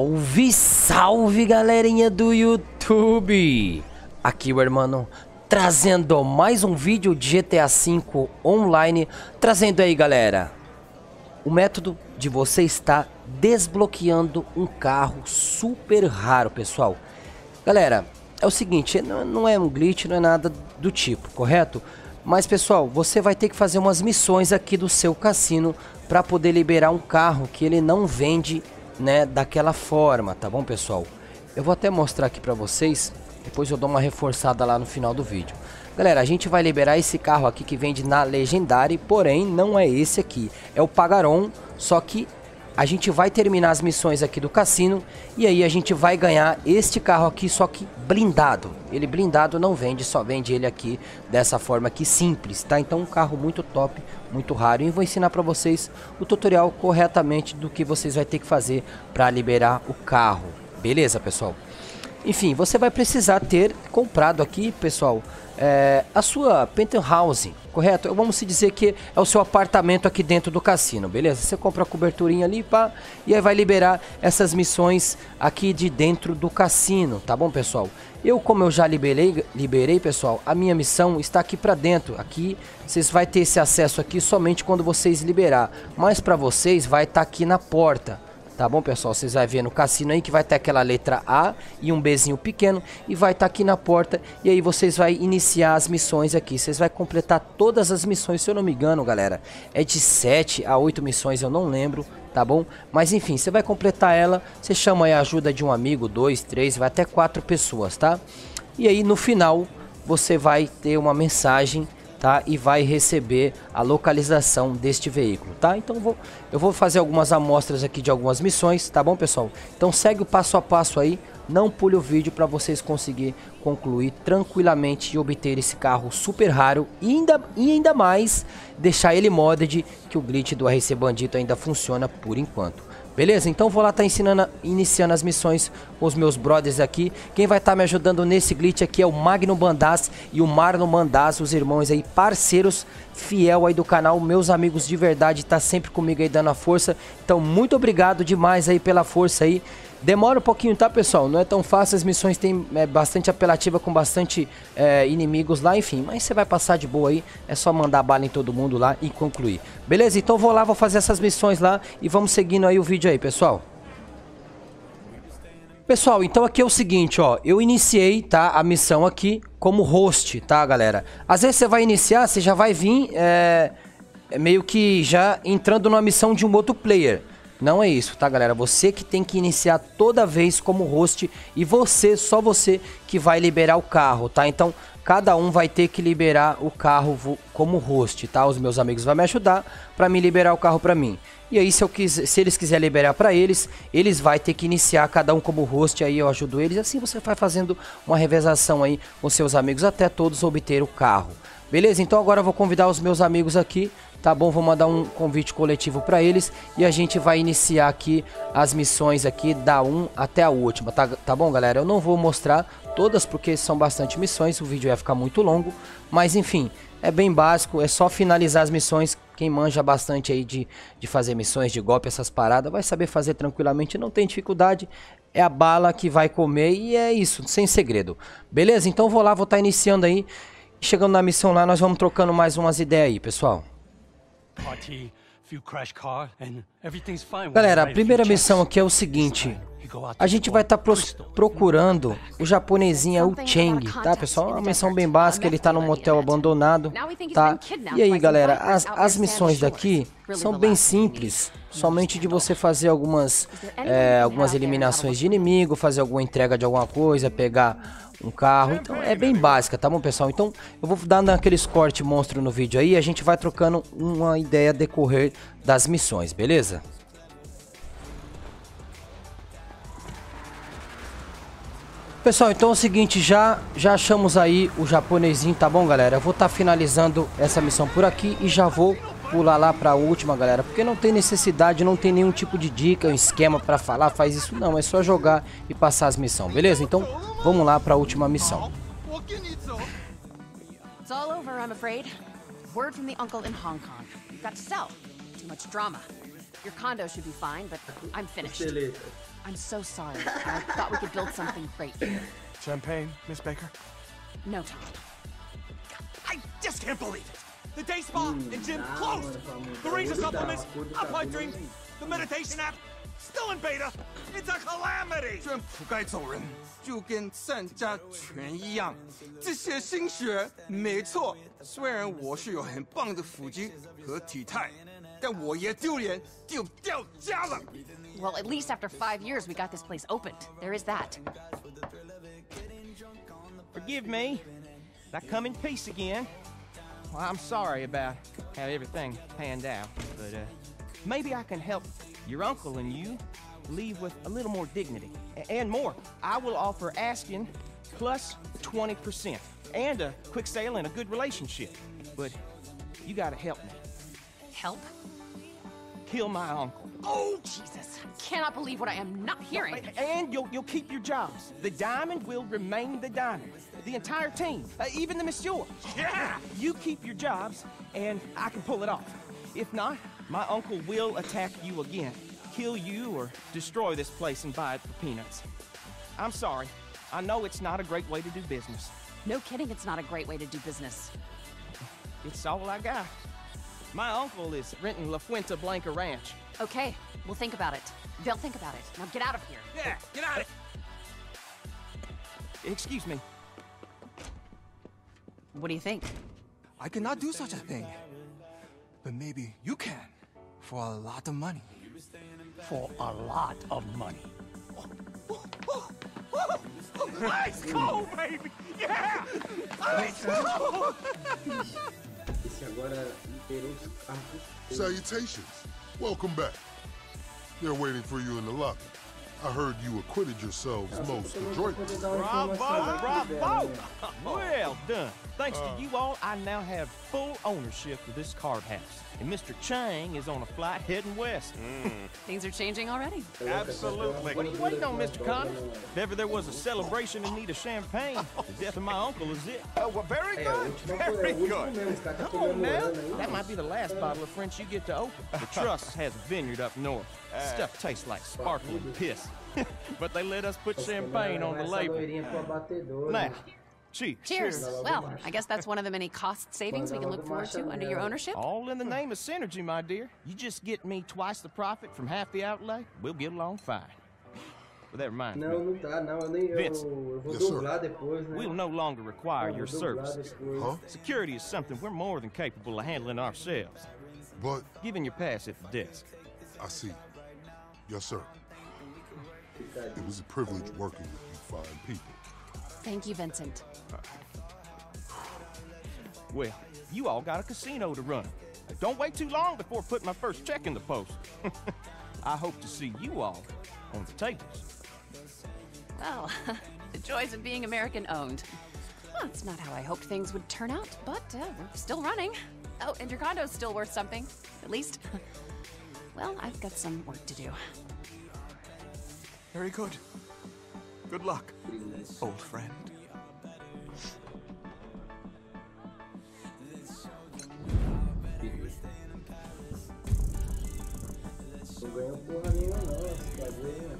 Salve, salve galerinha do YouTube! Aqui o irmão trazendo mais um vídeo de GTA V online. Trazendo aí, galera, o método de você estar desbloqueando um carro super raro, pessoal. Galera, é o seguinte, não é um glitch, não é nada do tipo, correto? Mas pessoal, você vai ter que fazer umas missões aqui do seu cassino para poder liberar um carro que ele não vende, né, daquela forma, tá bom, pessoal? Eu vou até mostrar aqui pra vocês, depois eu dou uma reforçada lá no final do vídeo. Galera, a gente vai liberar esse carro aqui que vende na Legendary, porém não é esse aqui, é o Pagaron, só que a gente vai terminar as missões aqui do cassino e aí a gente vai ganhar este carro aqui, só que blindado. Ele blindado não vende, só vende ele aqui dessa forma aqui simples, tá? Então um carro muito top, muito raro. E eu vou ensinar pra vocês o tutorial corretamente do que vocês vão ter que fazer para liberar o carro. Beleza, pessoal? Enfim, você vai precisar ter comprado aqui, pessoal, a sua penthouse, correto? Vamos se dizer que é o seu apartamento aqui dentro do cassino, beleza? Você compra a coberturinha ali, pá, e aí vai liberar essas missões aqui de dentro do cassino, tá bom, pessoal? Como eu já liberei, pessoal, a minha missão está aqui pra dentro. Aqui, vocês vão ter esse acesso aqui somente quando vocês liberar, mas pra vocês vai estar aqui na porta. Tá bom, pessoal? Vocês vão ver no cassino aí que vai ter aquela letra A e um Bzinho pequeno e vai estar aqui na porta. E aí vocês vão iniciar as missões aqui. Vocês vão completar todas as missões, se eu não me engano, galera. É de 7 a 8 missões, eu não lembro, tá bom? Mas enfim, você vai completar ela. Você chama aí a ajuda de um amigo, 2, 3, vai até 4 pessoas, tá? E aí no final você vai ter uma mensagem, tá? E vai receber a localização deste veículo, tá? Então eu vou fazer algumas amostras aqui de algumas missões, tá bom, pessoal? Então segue o passo a passo aí, não pule o vídeo para vocês conseguir concluir tranquilamente e obter esse carro super raro e ainda mais deixar ele modded, que o glitch do RC Bandito ainda funciona por enquanto. Beleza? Então vou lá estar iniciando as missões com os meus brothers aqui. Quem vai estar me ajudando nesse glitch aqui é o Magno Bandaz e o Marlon Bandaz, os irmãos aí, parceiros fiel aí do canal, meus amigos de verdade, tá sempre comigo aí dando a força. Então muito obrigado demais aí pela força aí. Demora um pouquinho, tá, pessoal? Não é tão fácil, as missões tem bastante apelativa com bastante inimigos lá, enfim. Mas você vai passar de boa aí, é só mandar bala em todo mundo lá e concluir. Beleza? Então vou lá, vou fazer essas missões lá e vamos seguindo aí o vídeo aí, pessoal. Pessoal, então aqui é o seguinte, ó, eu iniciei, tá, a missão aqui como host, tá, galera? Às vezes você vai iniciar, você já vai vir meio que já entrando numa missão de um outro player. Não é isso, tá, galera? Você que tem que iniciar toda vez como host e só você que vai liberar o carro, tá? Então, cada um vai ter que liberar o carro como host, tá? Os meus amigos vão me ajudar para me liberar o carro para mim. E aí, se eles quiserem liberar para eles vai ter que iniciar cada um como host, aí eu ajudo eles. Assim você vai fazendo uma revezação aí com seus amigos até todos obter o carro. Beleza? Então agora eu vou convidar os meus amigos aqui, tá bom? Vou mandar um convite coletivo para eles e a gente vai iniciar aqui as missões aqui da 1 até a última, tá bom, galera? Eu não vou mostrar todas porque são bastante missões, o vídeo vai ficar muito longo, mas enfim, é bem básico, é só finalizar as missões. Quem manja bastante aí de fazer missões de golpe, essas paradas, vai saber fazer tranquilamente, não tem dificuldade, é a bala que vai comer e é isso, sem segredo. Beleza? Então vou lá, vou estar iniciando aí. Chegando na missão lá, nós vamos trocando mais umas ideias aí, pessoal. Galera, a primeira missão aqui é o seguinte. A gente vai estar procurando o japonesinho, o Cheng, tá, pessoal? É uma missão bem básica, ele tá num motel abandonado, tá? E aí, galera, as missões daqui são bem simples. Somente de você fazer algumas eliminações de inimigo, fazer alguma entrega de alguma coisa, pegar um carro, então é bem básica, tá bom, pessoal? Então eu vou dar aqueles corte monstro no vídeo aí, a gente vai trocando uma ideia decorrer das missões, beleza? Pessoal, então é o seguinte, já achamos aí o japonesinho, tá bom, galera? Eu vou estar finalizando essa missão por aqui e já vou pular lá pra última, galera, porque não tem necessidade, não tem nenhum tipo de dica, um esquema pra falar, faz isso não, é só jogar e passar as missões, beleza? Então, vamos lá pra última missão. It's all over, I'm afraid. Word from the uncle in Hong Kong. You've got to sell. Too much drama. Your condo should be fine, but I'm finished. Beleza. I'm so sorry. I thought we could build something great here. Champagne, Miss Baker? No, Tom. I just can't believe it! The day spa and gym closed! The razor supplements, Alpine Dream, the meditation app, still in beta! It's a calamity! 政府该走人，就跟善家拳一样。这些心血没错，虽然我是有很棒的腹肌和体态，但我也丢脸丢掉家了。 Well, at least after 5 years, we got this place opened. There is that. Forgive me. I come in peace again. Well, I'm sorry about how everything panned out, but maybe I can help your uncle and you leave with a little more dignity. And more. I will offer asking plus 20% and a quick sale and a good relationship. But you gotta help me. Help? Kill my uncle. Oh, Jesus. I cannot believe what I am not hearing. And you'll keep your jobs. The diamond will remain the diamond. The entire team, even the monsieur. Yeah! You keep your jobs, and I can pull it off. If not, my uncle will attack you again, kill you, or destroy this place and buy it for peanuts. I'm sorry. I know it's not a great way to do business. No kidding, it's not a great way to do business. It's all I got. My uncle is renting La Fuente Blanca Ranch. Okay, we'll think about it. They'll think about it. Now get out of here. Yeah, get out of Excuse me. What do you think? I cannot do such a thing, but maybe you can, for a lot of money. For a lot of money. Let's go, baby! Yeah! Let's go! Esse agora liberou os carros. Salutations. Welcome back. They're waiting for you in the lobby. I heard you acquitted yourselves most adroitly. Bravo, bravo! Well done. Thanks to you all, I now have full ownership of this card house. And Mr. Chang is on a flight heading west. Things are changing already. Absolutely. What are you waiting on, Mr. Connors? If ever there was a celebration in need of champagne, the death of my uncle is it. Well, very É, good! o último foi o último mesmo, os caras tá Come on now. comemorando That aí. might be the last bottle of French you get to open. The Trust has a vineyard up north. Stuff tastes like sparkling piss. But they let us put champagne on the Essa label. loirinha pro abatedor, Now, né? cheers. Cheers. Well, I guess that's one of the many cost savings we can look forward to under your ownership. All in the name of synergy, my dear. You just get me twice the profit from half the outlay, we'll get along fine. Well, that reminds Não, me. não tá, não. Eu Vince. vou Yes, sir. dublar depois, né? We'll no longer require your Vou dublar services. depois. Huh? Security is something we're more than capable of handling ourselves. But Given your pass at the desk. I see. Yes, sir. It was a privilege working with you fine people. Thank you, Vincent. Well, you all got a casino to run. Don't wait too long before putting my first check in the post. I hope to see you all on the tables. Well, the joys of being American-owned. Well, it's not how I hoped things would turn out, but we're still running. Oh, and your condo's still worth something. At least. Well, I've got some work to do. Very good. Good luck, old friend. Não ganhou porra nenhuma, não. Esse bagulho.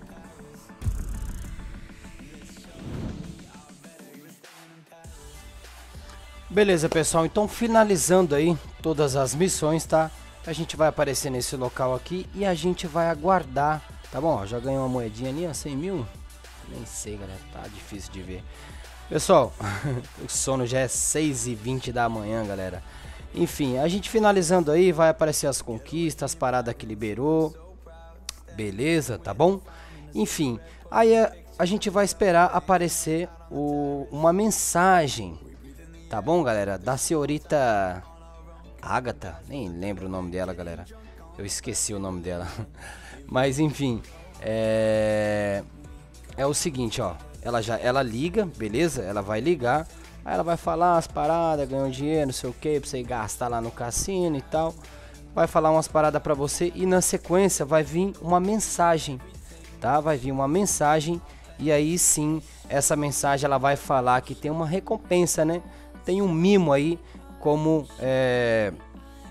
Beleza, pessoal, então finalizando aí todas as missões, tá? A gente vai aparecer nesse local aqui e a gente vai aguardar, tá bom? Ó, já ganhou uma moedinha ali, ó, 100 mil? Nem sei, galera, tá difícil de ver. Pessoal, o sono já é 6h20 da manhã, galera. Enfim, a gente finalizando aí, vai aparecer as conquistas, as paradas que liberou. Beleza, tá bom? Enfim, aí a gente vai esperar aparecer uma mensagem, tá bom, galera? Da senhorita Agatha, nem lembro o nome dela, galera. Eu esqueci o nome dela. Mas enfim, é o seguinte, ó. Ela liga, beleza? Ela vai ligar. Aí ela vai falar as paradas, ganhou dinheiro, não sei o que, pra você gastar lá no cassino e tal. Vai falar umas paradas pra você e na sequência vai vir uma mensagem, tá? Vai vir uma mensagem e aí sim, essa mensagem ela vai falar que tem uma recompensa, né? Tem um mimo aí como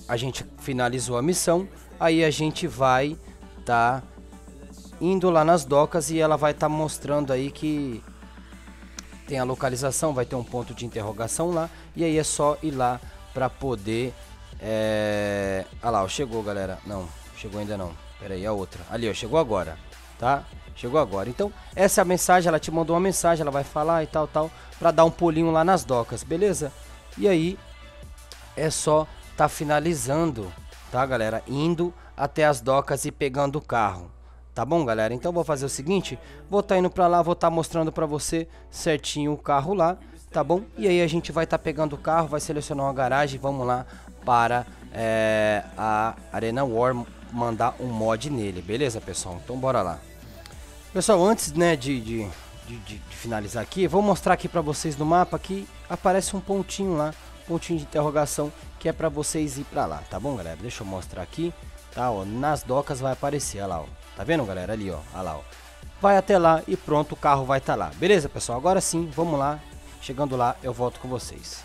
a gente finalizou a missão, aí a gente vai tá indo lá nas docas e ela vai estar mostrando aí que tem a localização, vai ter um ponto de interrogação lá, e aí é só ir lá para poder... Ah lá, ó, chegou, galera. Não, chegou ainda não. Pera aí, a outra. Ali, ó, chegou agora, tá? Chegou agora. Então, essa é a mensagem, ela te mandou uma mensagem, ela vai falar e tal, para dar um pulinho lá nas docas, beleza? E aí, é só tá finalizando, tá, galera? Indo até as docas e pegando o carro. Tá bom, galera? Então vou fazer o seguinte, vou estar indo pra lá, vou estar mostrando pra você certinho o carro lá, tá bom? E aí a gente vai estar pegando o carro, vai selecionar uma garagem, vamos lá para a Arena War mandar um mod nele, beleza, pessoal? Então bora lá. Pessoal, antes, né, de finalizar aqui, vou mostrar aqui pra vocês no mapa que aparece um pontinho lá, pontinho de interrogação, que é pra vocês ir pra lá, tá bom, galera? Deixa eu mostrar aqui, tá, ó, nas docas vai aparecer, olha lá, ó. Tá vendo, galera? Ali, ó. Olha lá, ó. Vai até lá e pronto, o carro vai estar lá. Beleza, pessoal? Agora sim, vamos lá. Chegando lá, eu volto com vocês.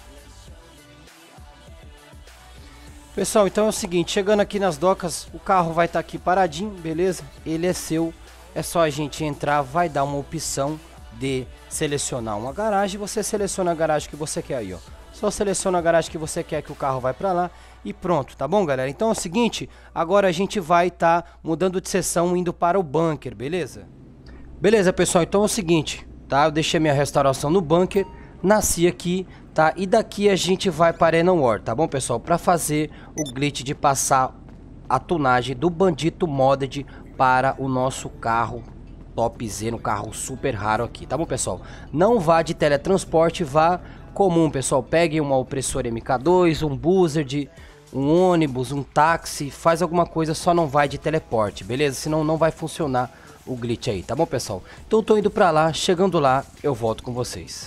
Pessoal, então é o seguinte. Chegando aqui nas docas, o carro vai estar aqui paradinho, beleza? Ele é seu. É só a gente entrar, vai dar uma opção de selecionar uma garagem. Você seleciona a garagem que você quer aí, ó. Só seleciona a garagem que você quer que o carro vai pra lá e pronto, tá bom, galera? Então é o seguinte, agora a gente vai estar mudando de seção, indo para o bunker, beleza? Beleza, pessoal, então é o seguinte, tá? Eu deixei minha restauração no bunker, nasci aqui, tá? E daqui a gente vai para Arena War, tá bom, pessoal? Para fazer o glitch de passar a tunagem do Bandito Modded para o nosso carro topzera, um carro super raro aqui, tá bom, pessoal? Não vá de teletransporte, vá comum, pessoal. Pegue uma opressora MK2, um buzzard, um ônibus, um táxi, faz alguma coisa, só não vai de teleporte, beleza? Senão não vai funcionar o glitch aí, tá bom, pessoal? Então eu tô indo pra lá, chegando lá, eu volto com vocês.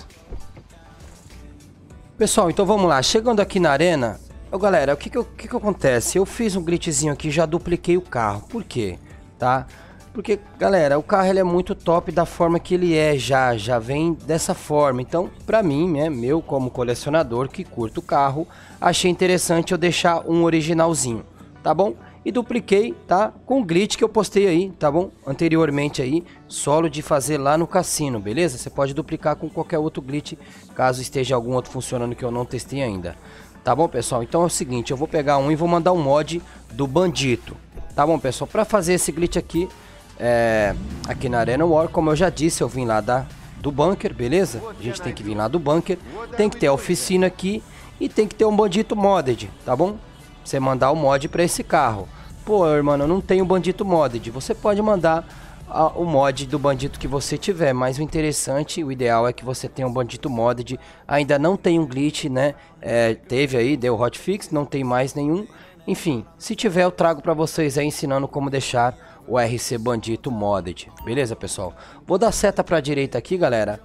Pessoal, então vamos lá, chegando aqui na arena, galera, o que acontece? Eu fiz um glitchzinho aqui, já dupliquei o carro, por quê? Tá? Porque, galera, o carro ele é muito top da forma que ele é, já vem dessa forma. Então, pra mim, né, meu como colecionador que curto o carro, achei interessante eu deixar um originalzinho, tá bom? E dupliquei, tá? Com o glitch que eu postei aí, tá bom? Anteriormente aí, solo de fazer lá no cassino, beleza? Você pode duplicar com qualquer outro glitch, caso esteja algum outro funcionando que eu não testei ainda. Tá bom, pessoal? Então é o seguinte, eu vou pegar um e vou mandar um mod do Bandito. Tá bom, pessoal? Pra fazer esse glitch aqui, aqui na Arena War, como eu já disse, eu vim lá do bunker, beleza? A gente tem que vir lá do bunker, tem que ter a oficina aqui e tem que ter um Bandito Modded, tá bom? Você mandar o mod pra esse carro. Pô, irmão, eu não tenho Bandito Modded. Você pode mandar o mod do Bandito que você tiver, mas o interessante, o ideal é que você tenha um Bandito Modded. Ainda não tem um glitch, né? Teve aí, deu hotfix, não tem mais nenhum. Enfim, se tiver eu trago pra vocês aí ensinando como deixar o RC Bandito Modded. Beleza, pessoal? Vou dar seta pra direita aqui, galera.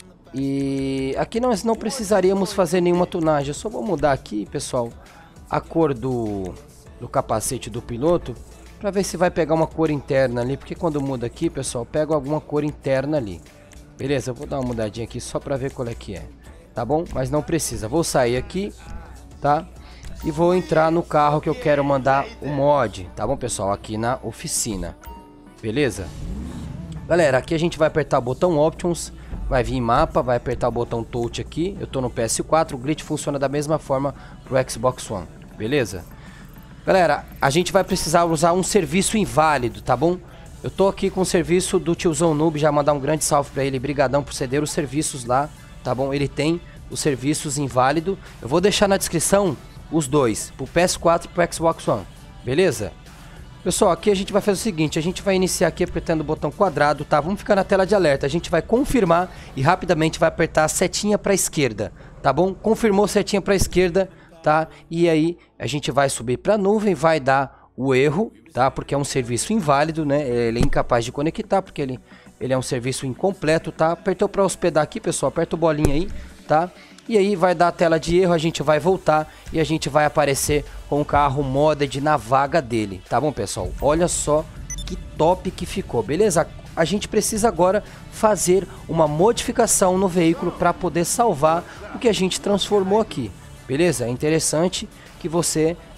E aqui nós não precisaríamos fazer nenhuma tunagem. Eu só vou mudar aqui, pessoal, a cor do capacete do piloto, para ver se vai pegar uma cor interna ali, porque quando muda aqui, pessoal, pega alguma cor interna ali. Beleza? Eu vou dar uma mudadinha aqui só para ver qual é que é, tá bom? Mas não precisa. Vou sair aqui, tá? E vou entrar no carro que eu quero mandar o mod, tá bom, pessoal? Aqui na oficina, beleza? Galera, aqui a gente vai apertar o botão Options, vai vir mapa, vai apertar o botão Touch aqui. Eu tô no PS4, o glitch funciona da mesma forma pro Xbox One, beleza? Galera, a gente vai precisar usar um serviço inválido, tá bom? Eu tô aqui com o serviço do tiozão Noob, já mandar um grande salve pra ele, brigadão por ceder os serviços lá, tá bom? Ele tem os serviços inválido. Eu vou deixar na descrição os dois, pro PS4 e pro Xbox One, beleza? Pessoal, aqui a gente vai fazer o seguinte, a gente vai iniciar aqui apertando o botão quadrado, tá? Vamos ficar na tela de alerta, a gente vai confirmar e rapidamente vai apertar a setinha pra esquerda, tá bom? Confirmou setinha pra esquerda, tá? E aí a gente vai subir pra nuvem, vai dar o erro, tá? Porque é um serviço inválido, né? Ele é incapaz de conectar, porque ele é um serviço incompleto, tá? Apertou pra hospedar aqui, pessoal, aperta o bolinho aí, tá? E aí vai dar a tela de erro, a gente vai voltar e a gente vai aparecer com o carro modded na vaga dele, tá bom, pessoal? Olha só que top que ficou, beleza? A gente precisa agora fazer uma modificação no veículo para poder salvar o que a gente transformou aqui, beleza? É interessante que você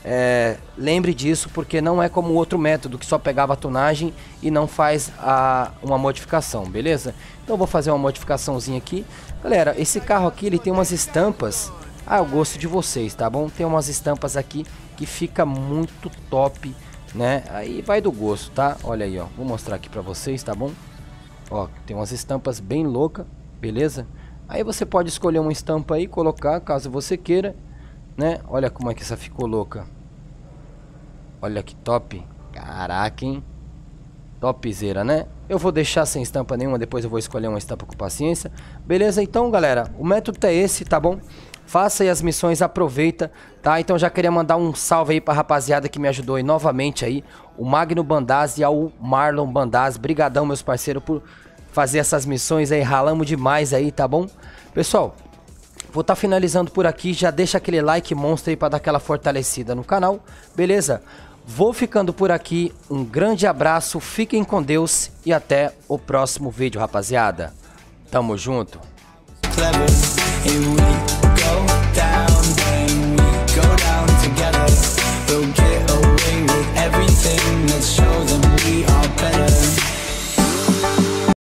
lembre disso, porque não é como o outro método que só pegava a tunagem e não faz uma modificação, beleza? Então eu vou fazer uma modificaçãozinha aqui. Galera, esse carro aqui ele tem umas estampas ao gosto de vocês, tá bom? Tem umas estampas aqui que fica muito top, né? Aí vai do gosto, tá? Olha aí, ó, vou mostrar aqui pra vocês, tá bom? Ó, tem umas estampas bem loucas, beleza? Aí você pode escolher uma estampa aí e colocar, caso você queira, né? Olha como é que essa ficou louca. Olha que top. Caraca, hein? Topzera, né? Eu vou deixar sem estampa nenhuma, depois eu vou escolher uma estampa com paciência. Beleza? Então, galera, o método é esse, tá bom? Faça aí as missões, aproveita, tá? Então já queria mandar um salve aí pra rapaziada que me ajudou aí novamente aí. O Magno Bandaz e ao Marlon Bandaz. Brigadão, meus parceiros, por fazer essas missões aí. Ralamos demais aí, tá bom? Pessoal, vou estar finalizando por aqui. Já deixa aquele like monstro aí pra dar aquela fortalecida no canal, beleza? Vou ficando por aqui. Um grande abraço, fiquem com Deus e até o próximo vídeo, rapaziada. Tamo junto. Clever, here we go down.